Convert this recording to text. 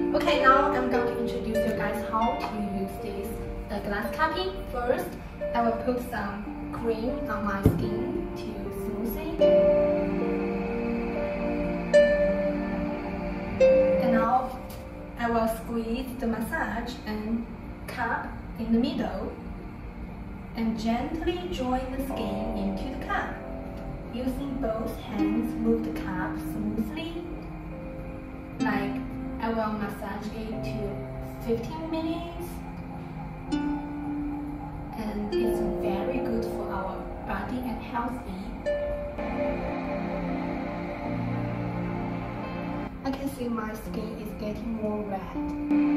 Okay, now I'm going to introduce you guys how to use this glass cupping. First, I will put some cream on my skin to smooth it. And now I will squeeze the massage and cup in the middle and gently join the skin into the cup. Using both hands, move the cup smoothly. Like I will massage it to 15 minutes. And it's very good for our body and healthy. I can see my skin is getting more red.